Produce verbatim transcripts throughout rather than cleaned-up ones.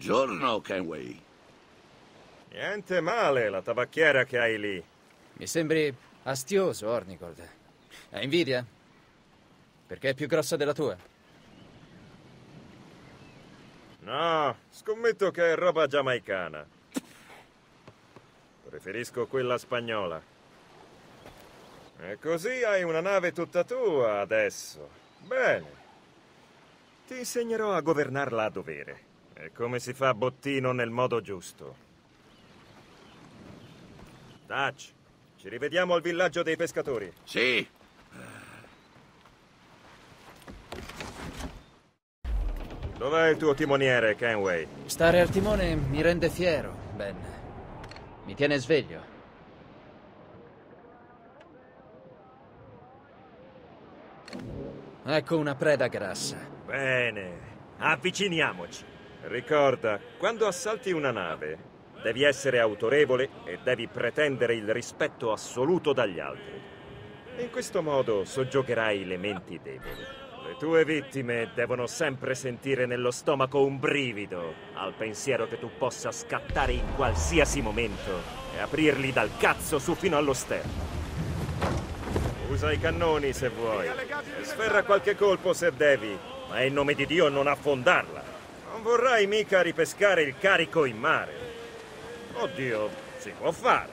Buongiorno, Kenway. Niente male la tabacchiera che hai lì. Mi sembri astioso, Hornigold. Hai invidia? Perché è più grossa della tua? No, scommetto che è roba giamaicana. Preferisco quella spagnola. E così hai una nave tutta tua adesso. Bene. Ti insegnerò a governarla a dovere. E come si fa bottino nel modo giusto. Dutch, ci rivediamo al villaggio dei pescatori. Sì. Dov'è il tuo timoniere, Kenway? Stare al timone mi rende fiero, Ben. Mi tiene sveglio. Ecco una preda grassa. Bene, avviciniamoci. Ricorda, quando assalti una nave, devi essere autorevole e devi pretendere il rispetto assoluto dagli altri. In questo modo soggiogherai le menti deboli. Le tue vittime devono sempre sentire nello stomaco un brivido al pensiero che tu possa scattare in qualsiasi momento e aprirli dal cazzo su fino allo sterno. Usa i cannoni se vuoi e sferra qualche colpo se devi, ma in nome di Dio non affondarla. Non vorrai mica ripescare il carico in mare. Oddio, si può fare.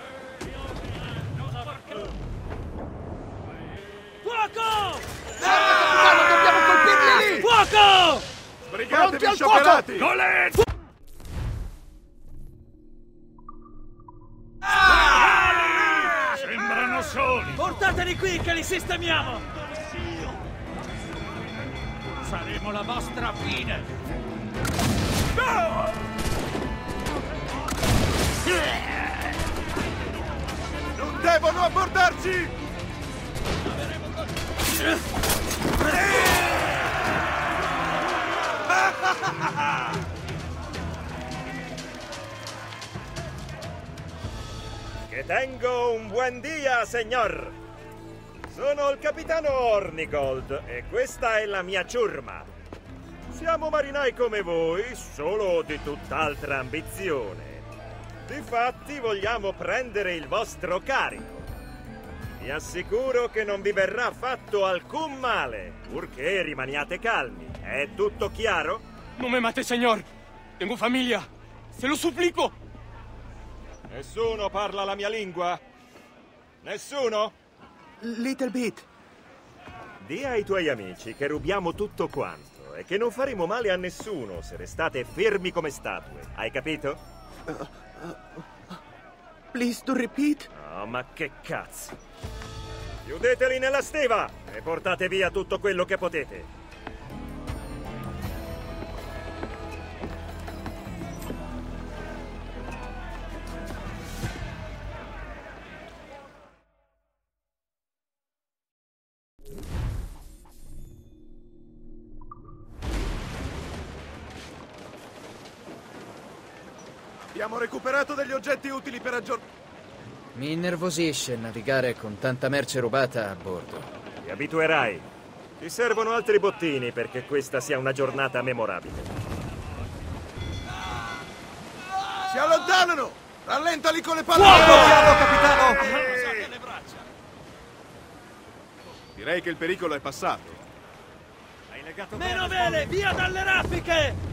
Fuoco! Guarda, capitano, dobbiamo colpirli lì! Fuoco! Sbrigatevi, scioperati! Colette! Ah! Sembrano soli! Portateli qui che li sistemiamo! Saremo la vostra fine! Non devono abbordarci! Che tengo un buon dia, signor! Sono il capitano Hornigold e questa è la mia ciurma. Siamo marinai come voi, solo di tutt'altra ambizione. Difatti vogliamo prendere il vostro carico. Vi assicuro che non vi verrà fatto alcun male, purché rimaniate calmi. È tutto chiaro? Non me mate, señor. Tengo familia. Se lo supplico. Nessuno parla la mia lingua? Nessuno? Little bit. Di ai tuoi amici che rubiamo tutto quanto e che non faremo male a nessuno se restate fermi come statue. Hai capito? Uh, uh, uh, please to repeat? Oh, ma che cazzo! Chiudeteli nella stiva e portate via tutto quello che potete. Abbiamo recuperato degli oggetti utili per aggiornare. Mi innervosisce navigare con tanta merce rubata a bordo. Ti abituerai. Ti servono altri bottini perché questa sia una giornata memorabile. Si allontanano! Rallentali con le palle! Fuoco! Capitano! Alzate le braccia. Direi che il pericolo è passato. Hai legato Meno vele, via dalle raffiche!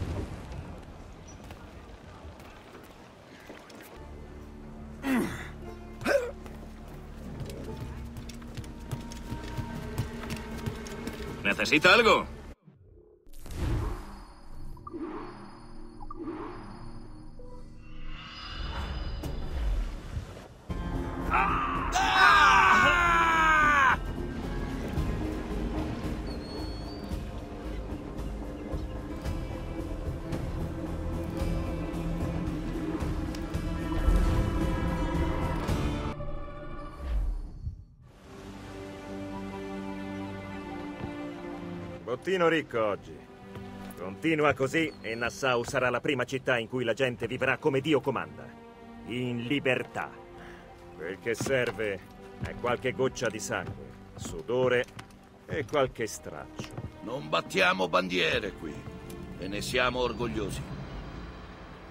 ¿Necesita algo? Bottino ricco oggi. Continua così e Nassau sarà la prima città in cui la gente vivrà come Dio comanda. In libertà. Quel che serve è qualche goccia di sangue, sudore e qualche straccio. Non battiamo bandiere qui e ne siamo orgogliosi.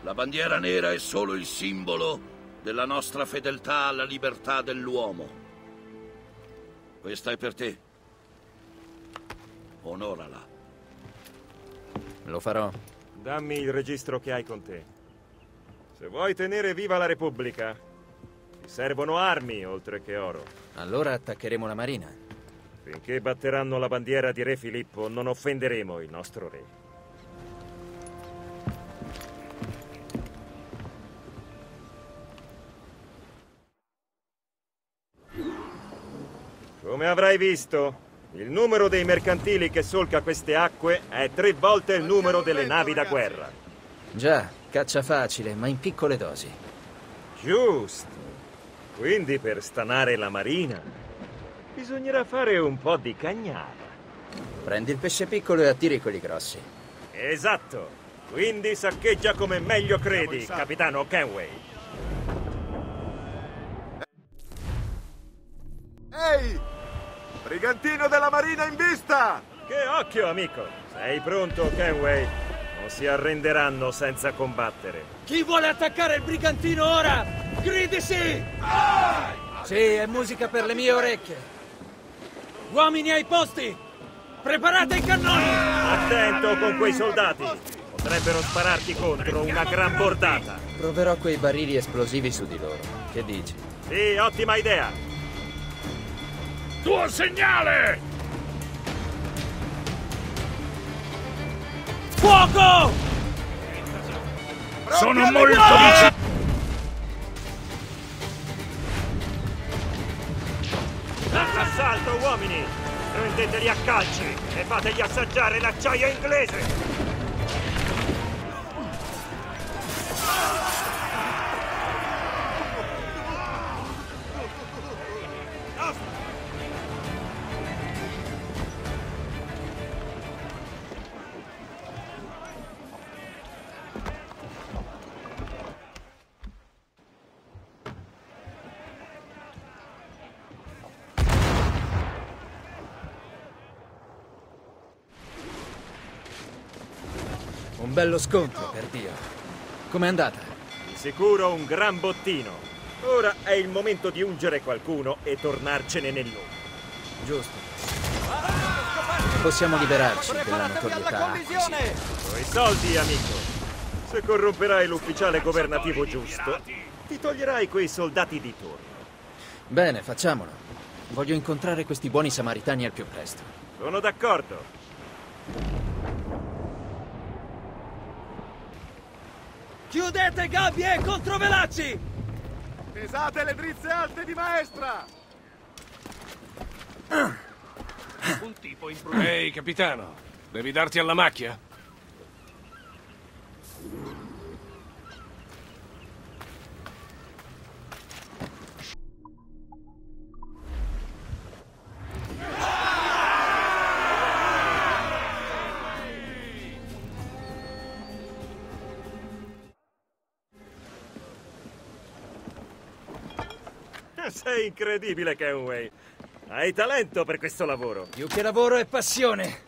La bandiera nera è solo il simbolo della nostra fedeltà alla libertà dell'uomo. Questa è per te. Onorala. Lo farò. Dammi il registro che hai con te. Se vuoi tenere viva la Repubblica, ti servono armi oltre che oro. Allora attaccheremo la marina. Finché batteranno la bandiera di Re Filippo, non offenderemo il nostro re. Come avrai visto, il numero dei mercantili che solca queste acque è tre volte il numero delle navi da guerra. Già, caccia facile, ma in piccole dosi. Giusto. Quindi per stanare la marina bisognerà fare un po' di cagnara. Prendi il pesce piccolo e attiri quelli grossi. Esatto. Quindi saccheggia come meglio credi, capitano Kenway. Ehi! Brigantino della Marina in vista! Che occhio, amico! Sei pronto, Kenway? Non si arrenderanno senza combattere. Chi vuole attaccare il brigantino ora? Gridi sì! Sì, è musica per le mie orecchie. Uomini ai posti! Preparate i cannoni! Attento con quei soldati! Potrebbero spararti contro una gran bordata. Proverò quei barili esplosivi su di loro. Che dici? Sì, ottima idea! Tuo segnale! Fuoco! Sono molto vicino! Assalto, uomini! Prendeteli a calci e fategli assaggiare l'acciaio inglese! Un bello scontro, per Dio. Com'è andata? Di sicuro un gran bottino. Ora è il momento di ungere qualcuno e tornarcene nel nome. Giusto. Possiamo liberarci della notorietà acquisita. Coi soldi, amico. Se corromperai l'ufficiale governativo giusto, ti toglierai quei soldati di torno. Bene, facciamolo. Voglio incontrare questi buoni samaritani al più presto. Sono d'accordo. Chiudete gabbie e controvelacci! Pesate le drizze alte di maestra! Un tipo imprudente. Ehi, capitano, devi darti alla macchia? Sei incredibile, Kenway. Hai talento per questo lavoro. Più che lavoro è passione.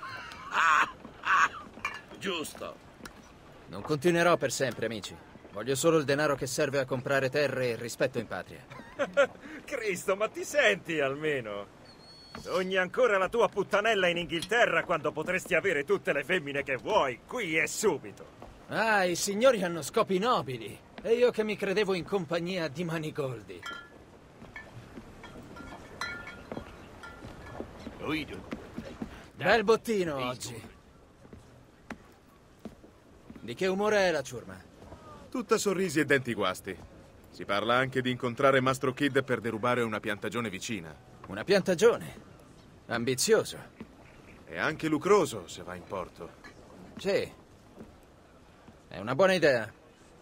Giusto. Non continuerò per sempre, amici. Voglio solo il denaro che serve a comprare terre e rispetto in patria. Cristo, ma ti senti almeno? Sogni ancora la tua puttanella in Inghilterra quando potresti avere tutte le femmine che vuoi, qui e subito. Ah, i signori hanno scopi nobili. E io che mi credevo in compagnia di Manigoldi. Bel bottino oggi. Di che umore è la ciurma? Tutta sorrisi e denti guasti. Si parla anche di incontrare Mastro Kidd per derubare una piantagione vicina. Una piantagione. Ambizioso. E anche lucroso, se va in porto. Sì. È una buona idea.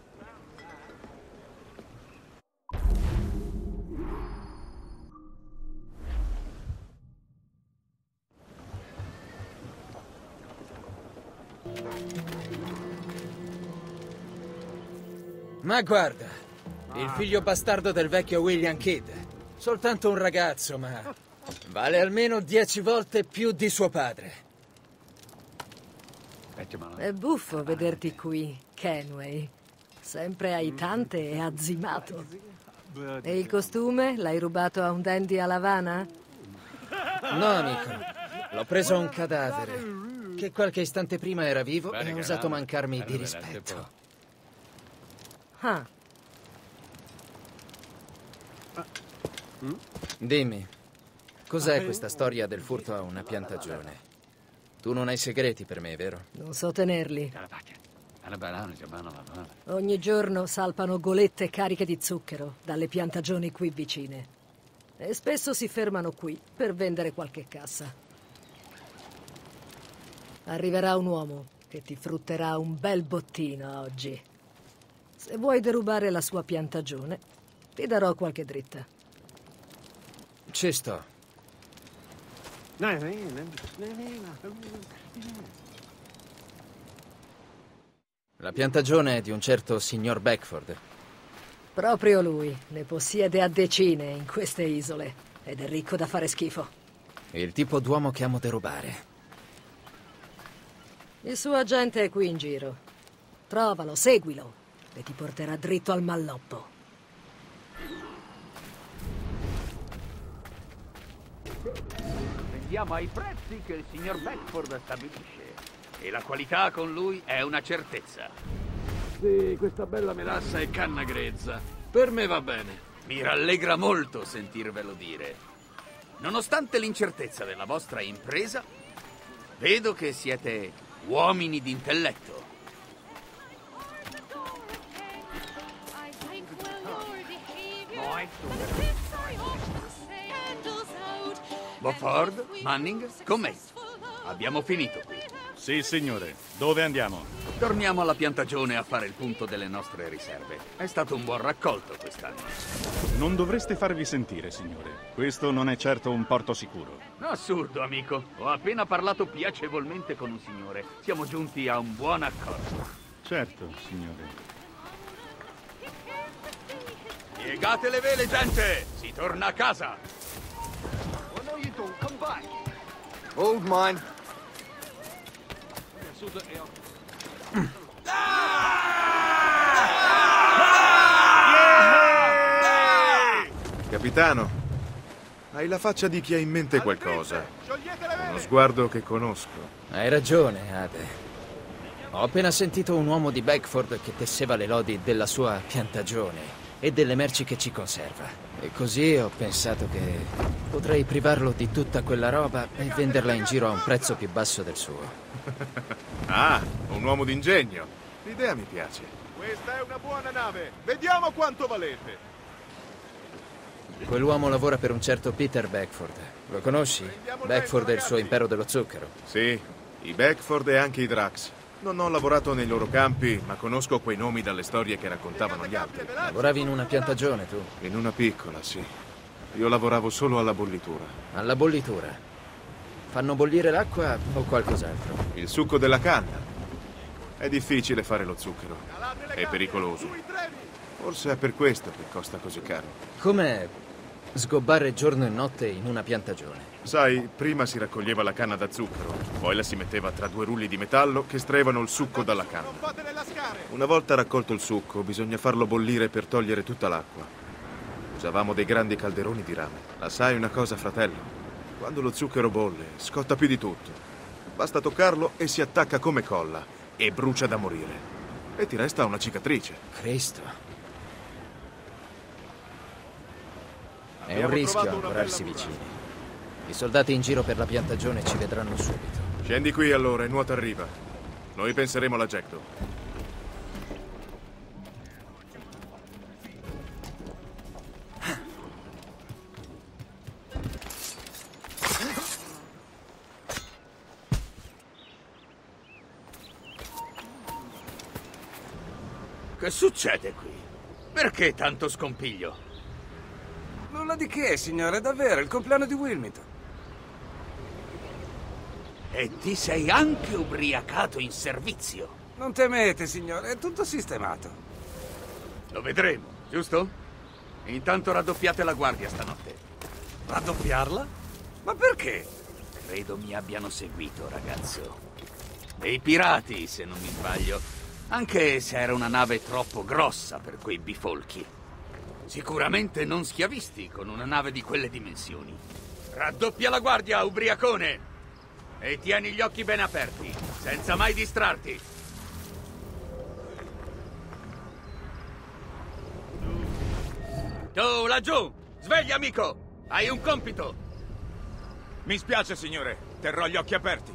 Ma guarda, il figlio bastardo del vecchio William Kidd. Soltanto un ragazzo, ma vale almeno dieci volte più di suo padre. È buffo vederti qui, Kenway. Sempre aiutante e azzimato. E il costume? L'hai rubato a un dandy a Havana? No, amico. L'ho preso a un cadavere che qualche istante prima era vivo e ha osato mancarmi di rispetto. Ah. Dimmi, cos'è questa storia del furto a una piantagione? Tu non hai segreti per me, vero? Non so tenerli. Ogni giorno salpano golette cariche di zucchero dalle piantagioni qui vicine. E spesso si fermano qui per vendere qualche cassa. Arriverà un uomo che ti frutterà un bel bottino oggi. Se vuoi derubare la sua piantagione, ti darò qualche dritta. Ci sto. La piantagione è di un certo signor Beckford. Proprio lui. Ne possiede a decine in queste isole. Ed è ricco da fare schifo. Il tipo d'uomo che amo derubare. Il suo agente è qui in giro. Trovalo, seguilo. E ti porterà dritto al malloppo. Vendiamo ai prezzi che il signor Beckford stabilisce. E la qualità con lui è una certezza. Sì, questa bella melassa è canna grezza. Per me va bene. Mi rallegra molto sentirvelo dire. Nonostante l'incertezza della vostra impresa, vedo che siete uomini d'intelletto. Beaufort, Manning, con me. Abbiamo finito qui. Sì, signore. Dove andiamo? Torniamo alla piantagione a fare il punto delle nostre riserve. È stato un buon raccolto quest'anno. Non dovreste farvi sentire, signore. Questo non è certo un porto sicuro. Assurdo, amico. Ho appena parlato piacevolmente con un signore. Siamo giunti a un buon accordo. Certo, signore. Piegate le vele, gente! Si torna a casa! Hold mine. Capitano, hai la faccia di chi ha in mente qualcosa. Uno sguardo che conosco. Hai ragione, Ade. Ho appena sentito un uomo di Beckford che tesseva le lodi della sua piantagione e delle merci che ci conserva. E così ho pensato che potrei privarlo di tutta quella roba e venderla in giro a un prezzo più basso del suo. Ah, un uomo d'ingegno. L'idea mi piace. Questa è una buona nave. Vediamo quanto valete. Quell'uomo lavora per un certo Peter Beckford. Lo conosci? Beckford e il suo impero dello zucchero. Sì, i Beckford e anche i Drax. Non ho lavorato nei loro campi, ma conosco quei nomi dalle storie che raccontavano gli altri. Lavoravi in una piantagione, tu? In una piccola, sì. Io lavoravo solo alla bollitura. Alla bollitura? Fanno bollire l'acqua o qualcos'altro? Il succo della canna. È difficile fare lo zucchero. È pericoloso. Forse è per questo che costa così caro. Com'è sgobbare giorno e notte in una piantagione? Sai, prima si raccoglieva la canna da zucchero, poi la si metteva tra due rulli di metallo che estraevano il succo dalla canna. Una volta raccolto il succo, bisogna farlo bollire per togliere tutta l'acqua. Usavamo dei grandi calderoni di rame. La sai una cosa, fratello? Quando lo zucchero bolle, scotta più di tutto. Basta toccarlo e si attacca come colla e brucia da morire. E ti resta una cicatrice. Cristo. È un rischio ancorarsi vicini. I soldati in giro per la piantagione ci vedranno subito. Scendi qui allora e nuota a riva. Noi penseremo alla Jackdaw. Che succede qui? Perché tanto scompiglio? Nulla di che, signore, davvero, il compleanno di Wilmington. E ti sei anche ubriacato in servizio. Non temete, signore, è tutto sistemato. Lo vedremo, giusto? Intanto raddoppiate la guardia stanotte. Raddoppiarla? Ma perché? Credo mi abbiano seguito, ragazzo. Dei pirati, se non mi sbaglio. Anche se era una nave troppo grossa per quei bifolchi. Sicuramente non schiavisti con una nave di quelle dimensioni. Raddoppia la guardia, ubriacone! E tieni gli occhi ben aperti, senza mai distrarti. Tu, laggiù! Sveglia, amico! Hai un compito! Mi spiace, signore. Terrò gli occhi aperti.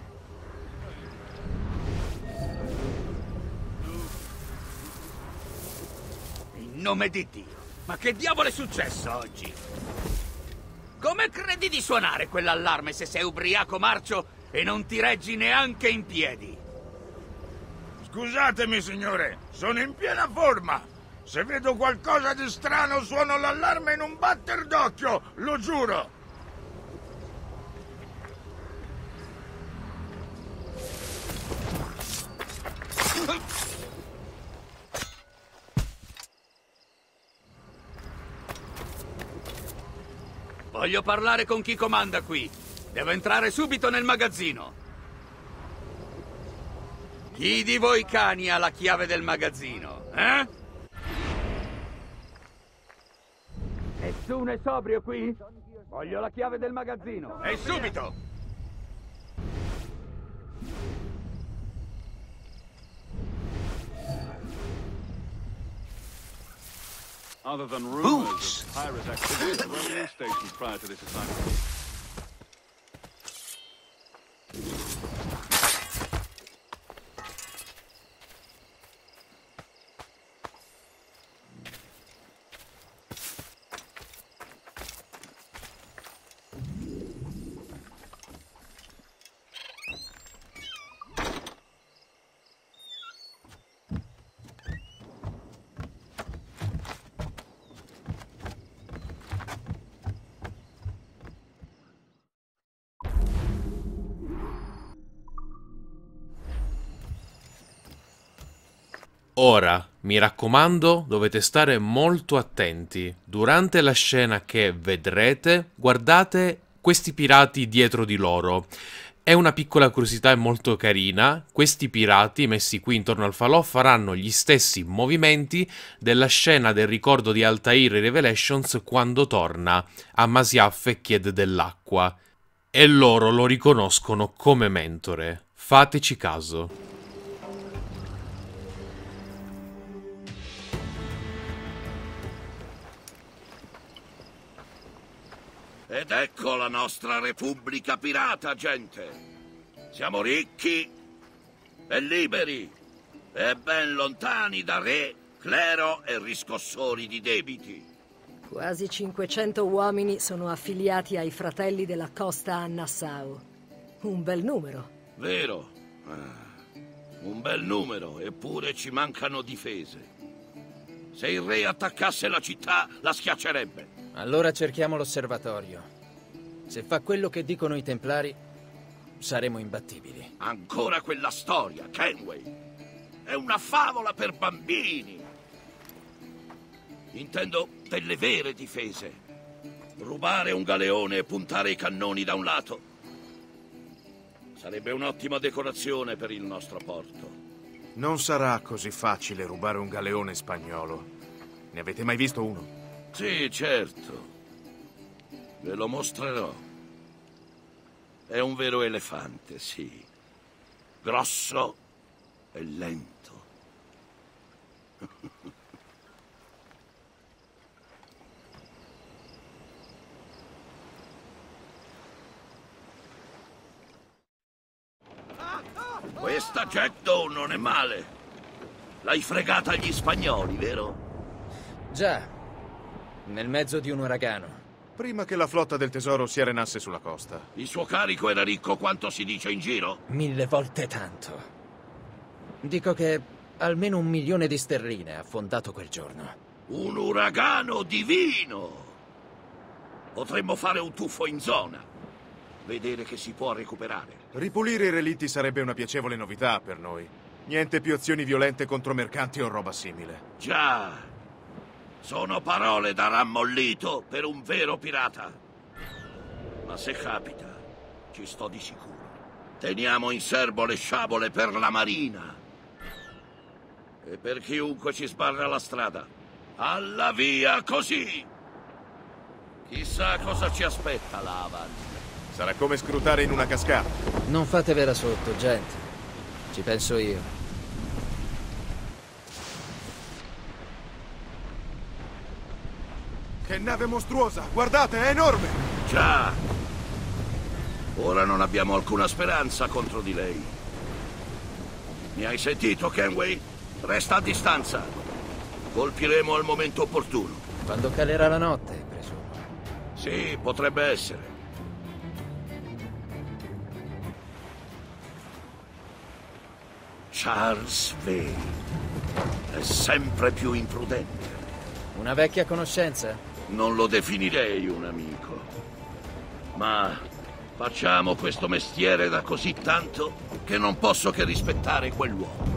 In nome di Dio! Ma che diavolo è successo oggi? Come credi di suonare quell'allarme se sei ubriaco marcio e non ti reggi neanche in piedi? Scusatemi, signore, sono in piena forma. Se vedo qualcosa di strano suono l'allarme in un batter d'occhio, lo giuro. Voglio parlare con chi comanda qui. Devo entrare subito nel magazzino. Chi di voi cani ha la chiave del magazzino, eh? Nessuno è sobrio qui? Voglio la chiave del magazzino. E subito! Other than rumors of pirate activity at the railway station prior to this assignment. Ora, mi raccomando, dovete stare molto attenti. Durante la scena che vedrete, guardate questi pirati dietro di loro. È una piccola curiosità e molto carina. Questi pirati messi qui intorno al falò faranno gli stessi movimenti della scena del ricordo di Altair Revelations quando torna a Masyaf e chiede dell'acqua. E loro lo riconoscono come mentore. Fateci caso. Ed ecco la nostra Repubblica pirata, gente. Siamo ricchi e liberi e ben lontani da re, clero e riscossori di debiti. Quasi cinquecento uomini sono affiliati ai Fratelli della Costa a Nassau. Un bel numero. Vero. Ah, un bel numero, eppure ci mancano difese. Se il re attaccasse la città, la schiaccerebbe. Allora cerchiamo l'osservatorio. Se fa quello che dicono i Templari, saremo imbattibili. Ancora quella storia, Kenway. È una favola per bambini. Intendo delle vere difese. Rubare un galeone e puntare i cannoni da un lato. Sarebbe un'ottima decorazione per il nostro porto. Non sarà così facile rubare un galeone spagnolo. Ne avete mai visto uno? Sì, certo. Ve lo mostrerò. È un vero elefante, sì. Grosso e lento. Questa Jackdaw non è male. L'hai fregata agli spagnoli, vero? Già. Nel mezzo di un uragano. Prima che la flotta del tesoro si arenasse sulla costa. Il suo carico era ricco quanto si dice in giro? Mille volte tanto. Dico che almeno un milione di sterline ha affondato quel giorno. Un uragano divino! Potremmo fare un tuffo in zona. Vedere che si può recuperare. Ripulire i relitti sarebbe una piacevole novità per noi. Niente più azioni violente contro mercanti o roba simile. Già. Sono parole da rammollito per un vero pirata. Ma se capita, ci sto di sicuro. Teniamo in serbo le sciabole per la marina. E per chiunque ci sbarra la strada. Alla via così! Chissà cosa ci aspetta là avanti. Sarà come scrutare in una cascata. Non fatevela sotto, gente. Ci penso io. Che nave mostruosa! Guardate, è enorme! Già! Ora non abbiamo alcuna speranza contro di lei. Mi hai sentito, Kenway? Resta a distanza. Colpiremo al momento opportuno. Quando calerà la notte, presumo. Sì, potrebbe essere. Charles Vane è sempre più imprudente. Una vecchia conoscenza? Non lo definirei un amico. Ma facciamo questo mestiere da così tanto che non posso che rispettare quell'uomo.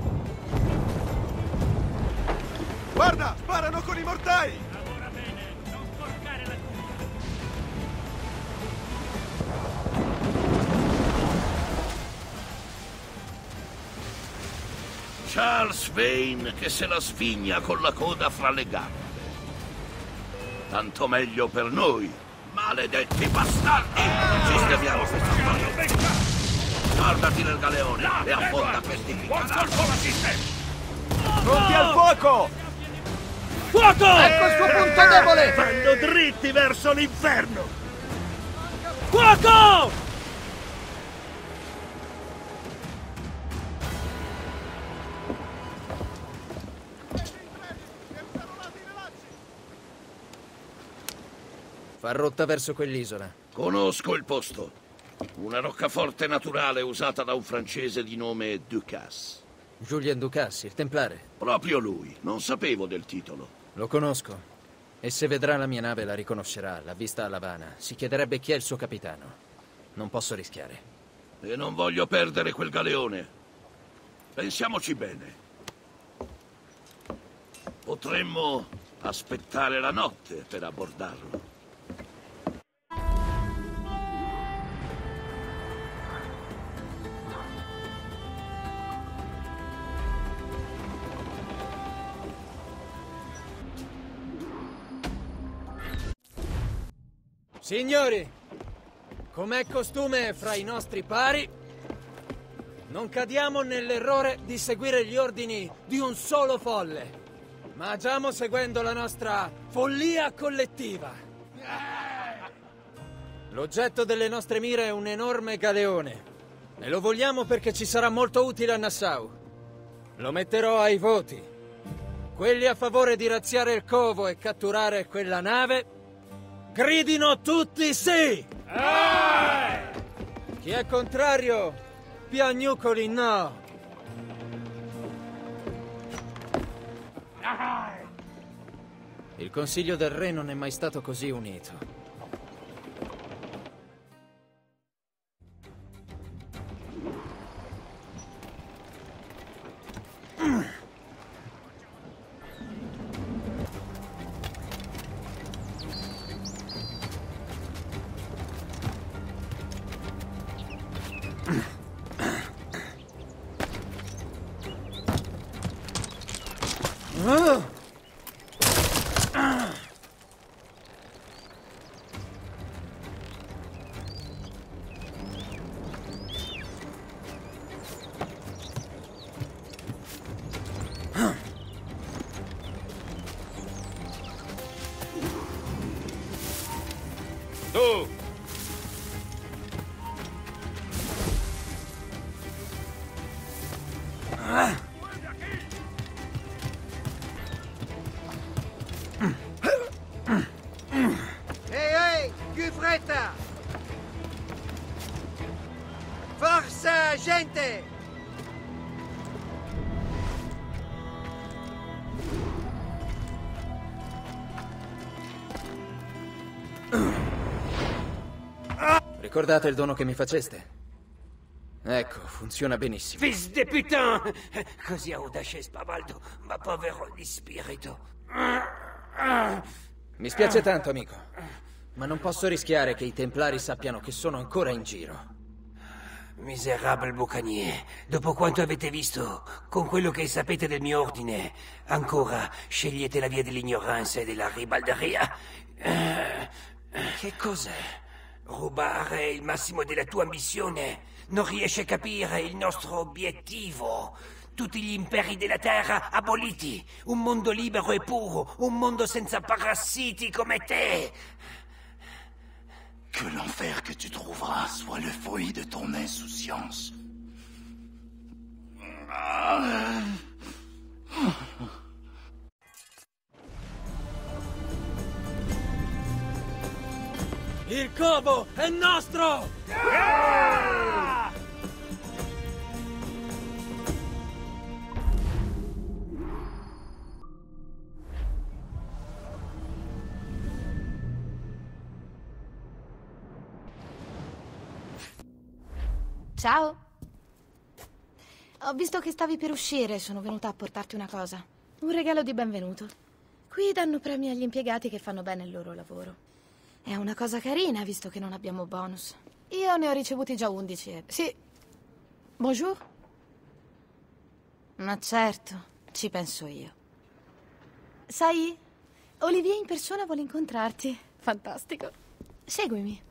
Guarda, sparano con i mortai! Lavora bene, non sporcare la cura. Charles Vane che se la sfigna con la coda fra le gambe. Tanto meglio per noi, maledetti bastardi! Sistemiamo questa storia. Guardati nel galeone e affonda questi piccanati. Pronti al fuoco! Fuoco! Ecco il suo punto debole! Vanno dritti verso l'inferno! Fuoco! Fa rotta verso quell'isola. Conosco il posto. Una roccaforte naturale usata da un francese di nome Ducasse. Julien Ducasse, il templare. Proprio lui. Non sapevo del titolo. Lo conosco. E se vedrà la mia nave la riconoscerà, l'ha vista a L'Avana. Si chiederebbe chi è il suo capitano. Non posso rischiare. E non voglio perdere quel galeone. Pensiamoci bene. Potremmo aspettare la notte per abbordarlo. Signori, com'è costume fra i nostri pari, non cadiamo nell'errore di seguire gli ordini di un solo folle, ma agiamo seguendo la nostra follia collettiva. L'oggetto delle nostre mire è un enorme galeone e lo vogliamo perché ci sarà molto utile a Nassau. Lo metterò ai voti. Quelli a favore di razziare il covo e catturare quella nave gridino tutti sì! Aye! Chi è contrario, piagnucoli no! Aye! Il Consiglio del Re non è mai stato così unito. Tu! Ehi, ehi, più fretta! Forza, gente! Ricordate il dono che mi faceste? Ecco, funziona benissimo. Fils de putain! Così audace e spavaldo, ma povero di spirito. Mi spiace tanto, amico, ma non posso rischiare che i Templari sappiano che sono ancora in giro. Miserabile bucanier, dopo quanto avete visto, con quello che sapete del mio ordine, ancora scegliete la via dell'ignoranza e della ribalderia? Che cos'è? Rubare il massimo della tua ambizione. Non riesci a capire il nostro obiettivo. Tutti gli imperi della terra aboliti. Un mondo libero e puro. Un mondo senza parassiti come te. Que l'enfer que tu trouveras soit le fruit de ton insouciance. Il covo è nostro! Yeah! Ciao. Ho visto che stavi per uscire e sono venuta a portarti una cosa. Un regalo di benvenuto. Qui danno premi agli impiegati che fanno bene il loro lavoro. È una cosa carina, visto che non abbiamo bonus. Io ne ho ricevuti già undici. E... Sì. Bonjour. Ma certo, ci penso io. Sai, Olivier in persona vuole incontrarti. Fantastico. Seguimi.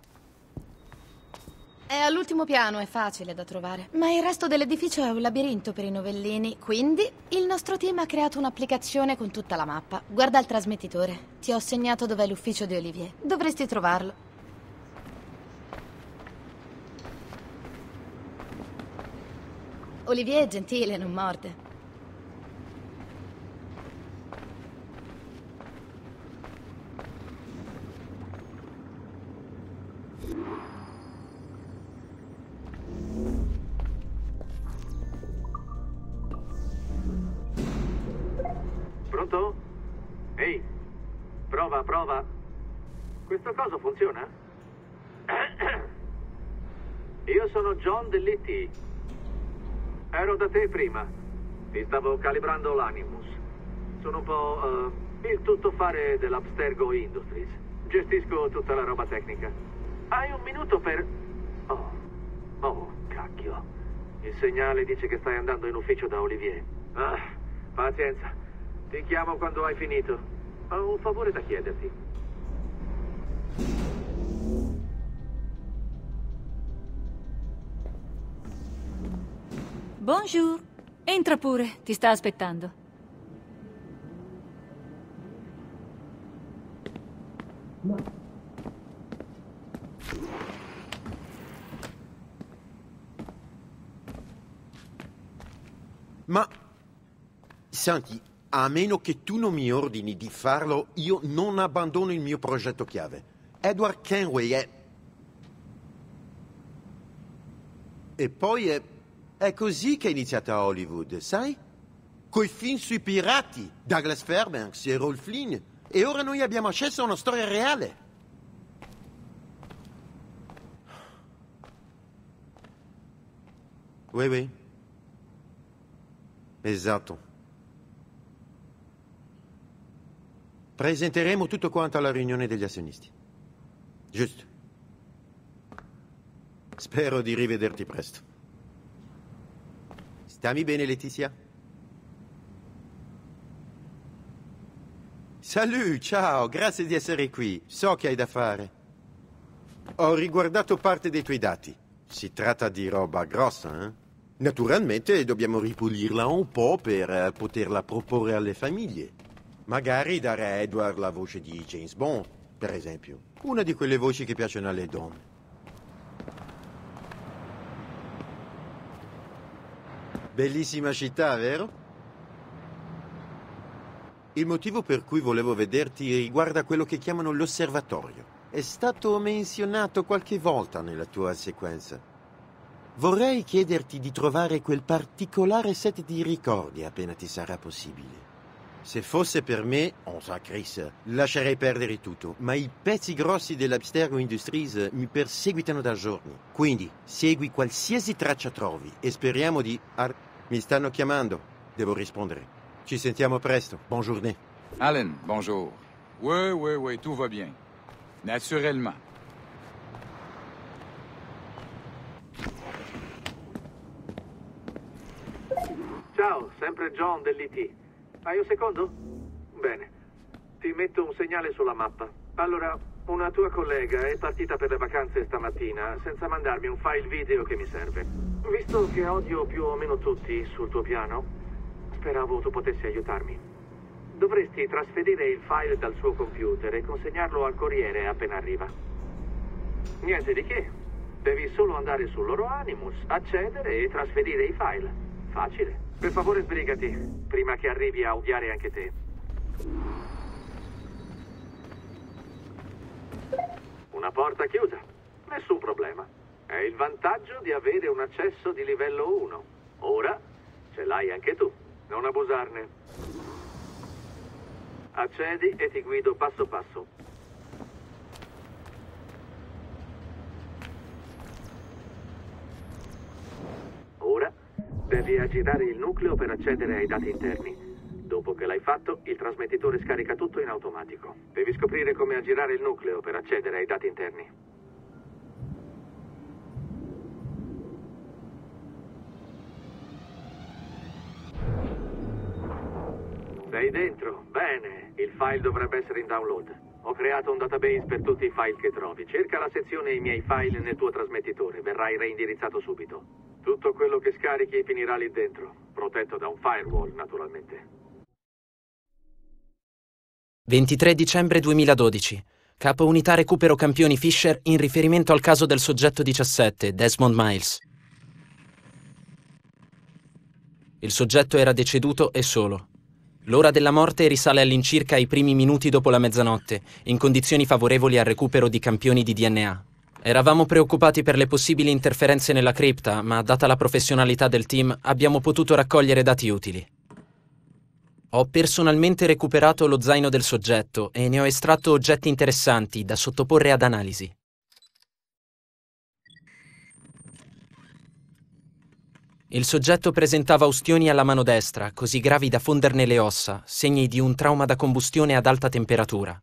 È all'ultimo piano, è facile da trovare. Ma il resto dell'edificio è un labirinto per i novellini. Quindi il nostro team ha creato un'applicazione con tutta la mappa. Guarda il trasmettitore. Ti ho segnato dov'è l'ufficio di Olivier. Dovresti trovarlo. Olivier è gentile, non morde. Pronto? Ehi, prova, prova. Questo coso funziona? Io sono John dell'I T. Ero da te prima. Ti stavo calibrando l'Animus. Sono un po' uh, il tuttofare dell'Abstergo Industries. Gestisco tutta la roba tecnica. Hai un minuto per... Oh, oh, cacchio. Il segnale dice che stai andando in ufficio da Olivier. Ah, pazienza. Ti chiamo quando hai finito. Ho un favore da chiederti. Bonjour. Entra pure, ti sta aspettando. Ma... Senti... A meno che tu non mi ordini di farlo, io non abbandono il mio progetto chiave. Edward Kenway è... E poi è... È così che è iniziata a Hollywood, sai? Coi film sui pirati, Douglas Fairbanks e Rolf Flynn. E ora noi abbiamo accesso a una storia reale. Oui, oui. Esatto. Presenteremo tutto quanto alla riunione degli azionisti. Giusto. Spero di rivederti presto. Stammi bene, Letizia? Salut, ciao, grazie di essere qui. So che hai da fare. Ho riguardato parte dei tuoi dati. Si tratta di roba grossa, eh? Naturalmente dobbiamo ripulirla un po' per eh, poterla proporre alle famiglie. Magari dare a Edward la voce di James Bond, per esempio. Una di quelle voci che piacciono alle donne. Bellissima città, vero? Il motivo per cui volevo vederti riguarda quello che chiamano l'osservatorio. È stato menzionato qualche volta nella tua sequenza. Vorrei chiederti di trovare quel particolare set di ricordi appena ti sarà possibile. Se fosse per me, on sa Chris, lascerei perdere tutto, ma i pezzi grossi dell'Abstergo Industries mi perseguitano da giorni. Quindi, segui qualsiasi traccia trovi e speriamo di... Ar- mi stanno chiamando, devo rispondere. Ci sentiamo presto, bonne journée. Allen, bonjour. Oui, oui, oui, tout va bien. Naturellement. sempre John dell'I T. Hai un secondo? Bene. Ti metto un segnale sulla mappa. Allora, una tua collega è partita per le vacanze stamattina senza mandarmi un file video che mi serve. Visto che odio più o meno tutti sul tuo piano, speravo tu potessi aiutarmi. Dovresti trasferire il file dal suo computer e consegnarlo al corriere appena arriva. Niente di che. Devi solo andare sul loro Animus, accedere e trasferire i file. Facile. Per favore sbrigati, prima che arrivi a odiare anche te. Una porta chiusa. Nessun problema. È il vantaggio di avere un accesso di livello uno. Ora ce l'hai anche tu. Non abusarne. Accedi e ti guido passo passo. Ora devi aggirare il nucleo per accedere ai dati interni. Dopo che l'hai fatto, il trasmettitore scarica tutto in automatico. Devi scoprire come aggirare il nucleo per accedere ai dati interni. Sei dentro? Bene. Il file dovrebbe essere in download. Ho creato un database per tutti i file che trovi. Cerca la sezione I miei file nel tuo trasmettitore. Verrai reindirizzato subito. Tutto quello che scarichi finirà lì dentro. Protetto da un firewall, naturalmente. ventitré dicembre duemiladodici. Capo unità recupero campioni Fisher in riferimento al caso del soggetto diciassette, Desmond Miles. Il soggetto era deceduto e solo. L'ora della morte risale all'incirca ai primi minuti dopo la mezzanotte, in condizioni favorevoli al recupero di campioni di D N A. Eravamo preoccupati per le possibili interferenze nella cripta, ma data la professionalità del team abbiamo potuto raccogliere dati utili. Ho personalmente recuperato lo zaino del soggetto e ne ho estratto oggetti interessanti da sottoporre ad analisi. Il soggetto presentava ustioni alla mano destra, così gravi da fonderne le ossa, segni di un trauma da combustione ad alta temperatura.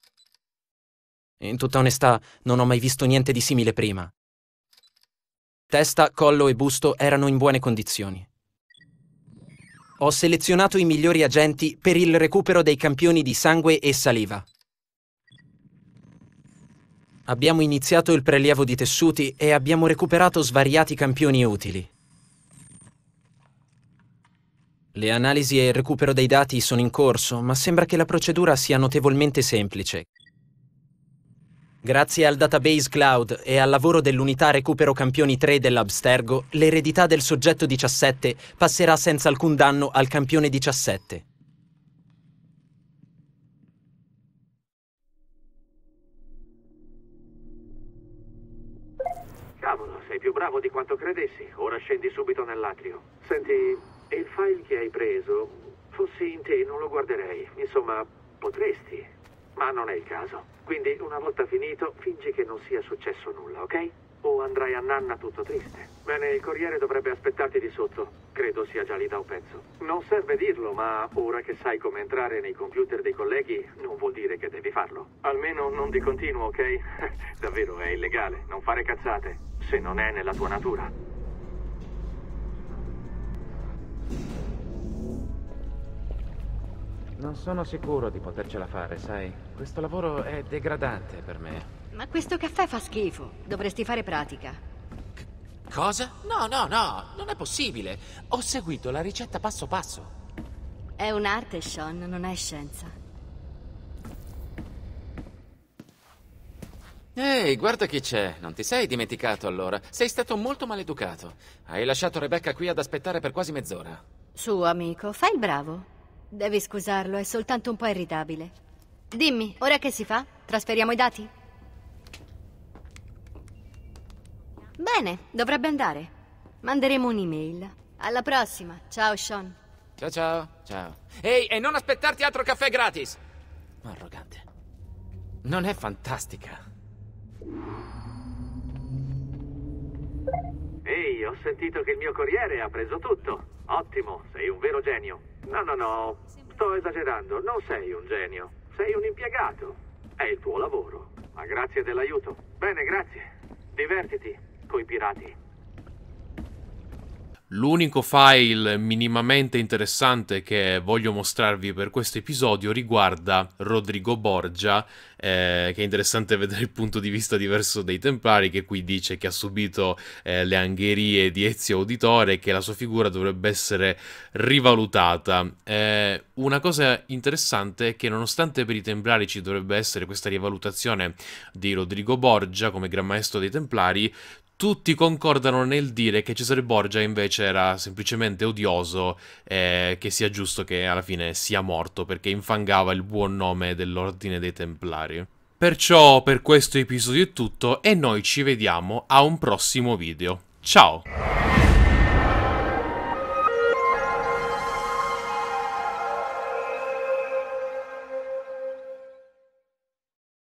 In tutta onestà, non ho mai visto niente di simile prima. Testa, collo e busto erano in buone condizioni. Ho selezionato i migliori agenti per il recupero dei campioni di sangue e saliva. Abbiamo iniziato il prelievo di tessuti e abbiamo recuperato svariati campioni utili. Le analisi e il recupero dei dati sono in corso, ma sembra che la procedura sia notevolmente semplice. Grazie al database cloud e al lavoro dell'unità recupero campioni tre dell'Abstergo, l'eredità del soggetto diciassette passerà senza alcun danno al campione diciassette. Cavolo, sei più bravo di quanto credessi. Ora scendi subito nell'atrio. Senti, il file che hai preso, fossi in te non lo guarderei. Insomma, potresti, ma non è il caso. Quindi, una volta finito, fingi che non sia successo nulla, ok? O andrai a nanna tutto triste. Bene, il corriere dovrebbe aspettarti di sotto. Credo sia già lì da un pezzo. Non serve dirlo, ma ora che sai come entrare nei computer dei colleghi, non vuol dire che devi farlo. Almeno non di continuo, ok? Davvero, è illegale. Non fare cazzate, se non è nella tua natura. Non sono sicuro di potercela fare, sai? Questo lavoro è degradante per me. Ma questo caffè fa schifo. Dovresti fare pratica. Cosa? No, no, no, non è possibile. Ho seguito la ricetta passo passo. È un'arte, Sean, non è scienza. Ehi, guarda chi c'è. Non ti sei dimenticato allora. Sei stato molto maleducato. Hai lasciato Rebecca qui ad aspettare per quasi mezz'ora. Su, amico, fai il bravo. Devi scusarlo, è soltanto un po' irritabile. Dimmi, ora che si fa? Trasferiamo i dati? Bene, dovrebbe andare. Manderemo un'email. Alla prossima. Ciao, Sean. Ciao, ciao, ciao. Ehi, e non aspettarti altro caffè gratis! Arrogante. Non è fantastica? Ehi, ho sentito che il mio corriere ha preso tutto. Ottimo, sei un vero genio. No, no, no, sto esagerando. Non sei un genio. Sei un impiegato. È il tuo lavoro. Ma grazie dell'aiuto. Bene, grazie. Divertiti coi pirati. L'unico file minimamente interessante che voglio mostrarvi per questo episodio riguarda Rodrigo Borgia, eh, che è interessante vedere il punto di vista diverso dei Templari, che qui dice che ha subito eh, le angherie di Ezio Auditore e che la sua figura dovrebbe essere rivalutata. Eh, una cosa interessante è che nonostante per i Templari ci dovrebbe essere questa rivalutazione di Rodrigo Borgia come Gran Maestro dei Templari, tutti concordano nel dire che Cesare Borgia invece era semplicemente odioso e che sia giusto che alla fine sia morto perché infangava il buon nome dell'Ordine dei Templari. Perciò per questo episodio è tutto e noi ci vediamo a un prossimo video. Ciao!